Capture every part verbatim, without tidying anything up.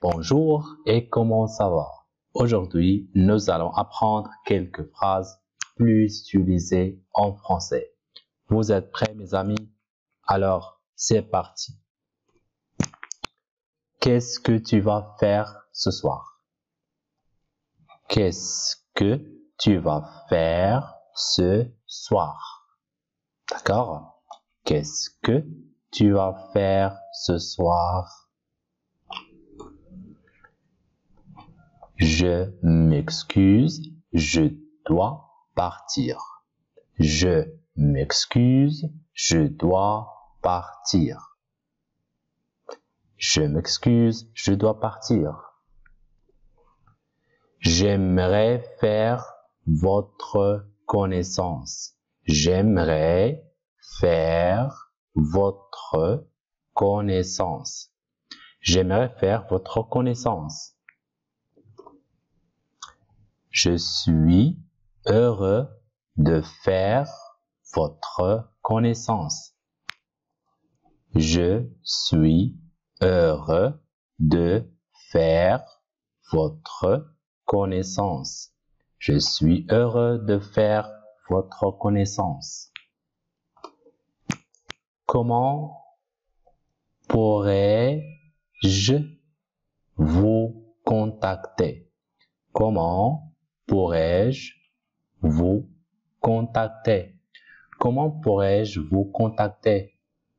Bonjour et comment ça va? Aujourd'hui, nous allons apprendre quelques phrases plus utilisées en français. Vous êtes prêts, mes amis? Alors, c'est parti. Qu'est-ce que tu vas faire ce soir? Qu'est-ce que tu vas faire ce soir? D'accord? Qu'est-ce que tu vas faire ce soir? Je m'excuse, je dois partir. Je m'excuse, je dois partir. Je m'excuse, je dois partir. J'aimerais faire votre connaissance. J'aimerais faire votre connaissance. J'aimerais faire votre connaissance. Je suis heureux de faire votre connaissance. Je suis heureux de faire votre connaissance. Je suis heureux de faire votre connaissance. Comment pourrais-je vous contacter? Comment pourrais-je vous contacter? Comment pourrais-je vous contacter?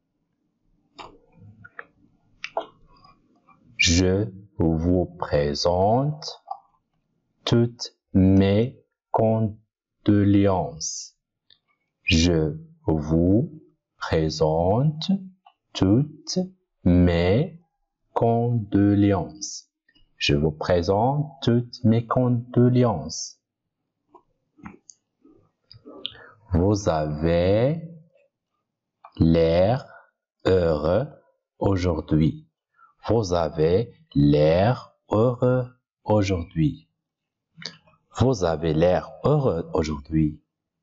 Je vous présente toutes mes condoléances. Je vous présente toutes mes condoléances. Je vous présente toutes mes condoléances. Vous avez l'air heureux aujourd'hui. Vous avez l'air heureux aujourd'hui. Vous avez l'air heureux aujourd'hui.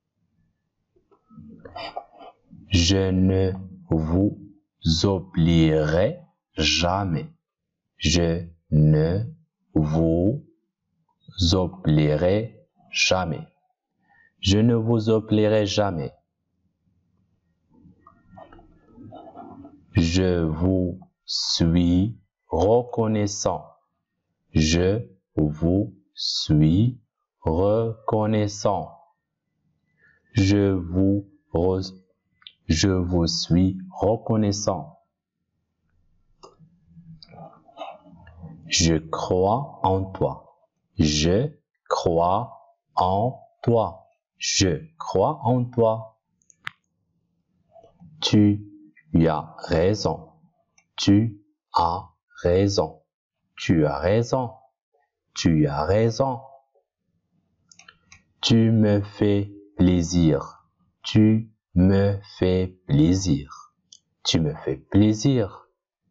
Je ne vous oublierai jamais. Je ne vous oublierai jamais. Je ne vous oublierai jamais. Je vous suis reconnaissant. Je vous suis reconnaissant. Je vous, re, je vous suis reconnaissant. Je crois en toi. Je crois en toi. Je crois en toi. Tu as raison. Tu as raison. Tu as raison. Tu as raison. Tu me fais plaisir. Tu me fais plaisir. Tu me fais plaisir.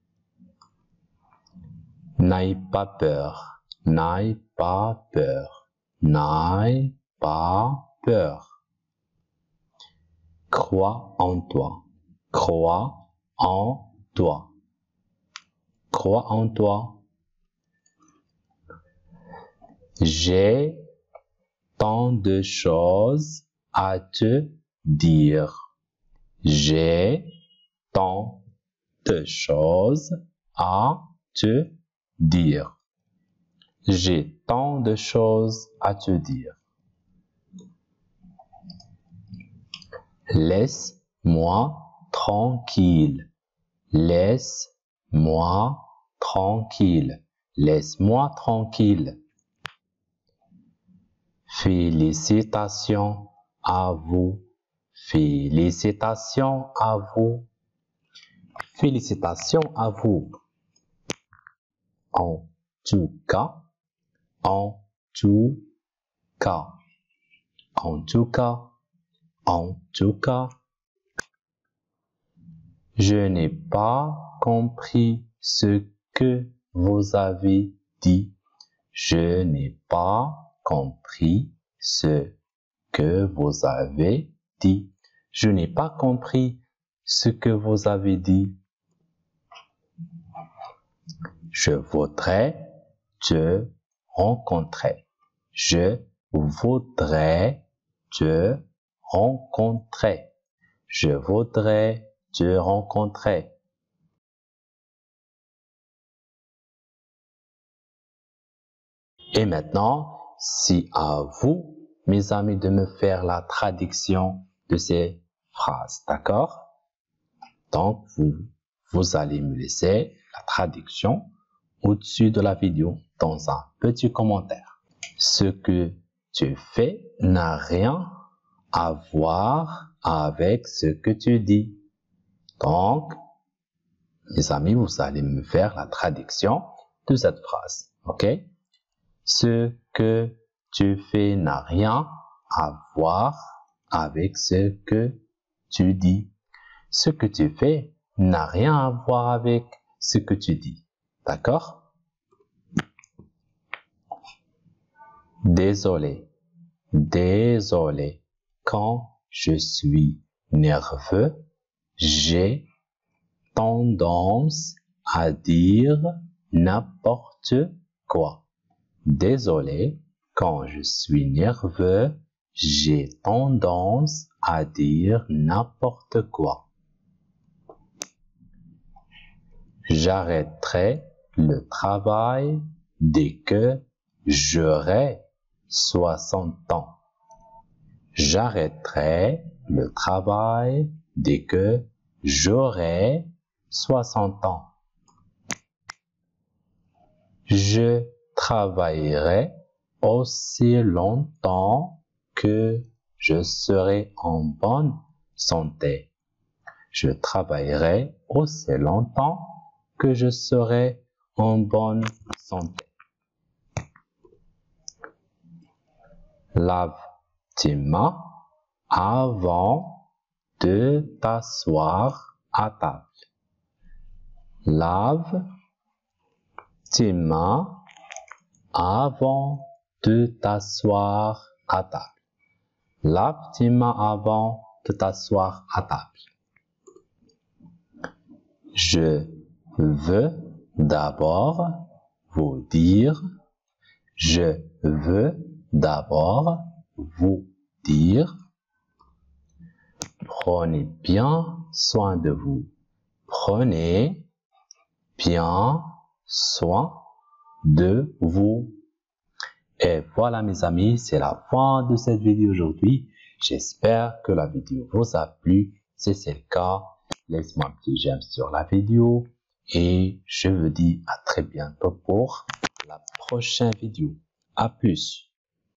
N'aie pas peur. N'aie pas peur. N'aie pas peur. Crois en toi. Crois en toi. Crois en toi. J'ai tant de choses à te dire. J'ai tant de choses à te dire. J'ai tant de choses à te dire. Laisse-moi tranquille. Laisse-moi tranquille. Laisse-moi tranquille. Félicitations à vous. Félicitations à vous. Félicitations à vous. En tout cas, en tout cas, en tout cas, en tout cas. Je n'ai pas compris ce que vous avez dit. Je n'ai pas compris ce que vous avez dit. Je n'ai pas compris ce que vous avez dit. Je voudrais te rencontrer. Je voudrais te rencontrer. Je voudrais te rencontrer. Et maintenant, c'est à vous, mes amis, de me faire la traduction de ces phrases, d'accord? Donc, vous, vous allez me laisser la traduction au-dessus de la vidéo dans un petit commentaire. Ce que tu fais n'a rien à voir avec ce que tu dis. Donc, mes amis, vous allez me faire la traduction de cette phrase, ok? Ce que tu fais n'a rien à voir avec ce que tu dis. Ce que tu fais n'a rien à voir avec ce que tu dis. D'accord? Désolé. Désolé. Quand je suis nerveux, j'ai tendance à dire n'importe quoi. Désolé, quand je suis nerveux, j'ai tendance à dire n'importe quoi. J'arrêterai le travail dès que j'aurai soixante ans. J'arrêterai le travail dès que j'aurai soixante ans. Je travaillerai aussi longtemps que je serai en bonne santé. Je travaillerai aussi longtemps que je serai en bonne santé. Lave tes mains avant de t'asseoir à table. Lave tes mains avant de t'asseoir à table. Lave tes mains avant de t'asseoir à table. Je veux d'abord vous dire, je veux d'abord vous dire, prenez bien soin de vous. Prenez bien soin de vous. Et voilà mes amis, c'est la fin de cette vidéo aujourd'hui. J'espère que la vidéo vous a plu. Si c'est le cas, laisse-moi un petit j'aime sur la vidéo. Et je vous dis à très bientôt pour la prochaine vidéo. À plus.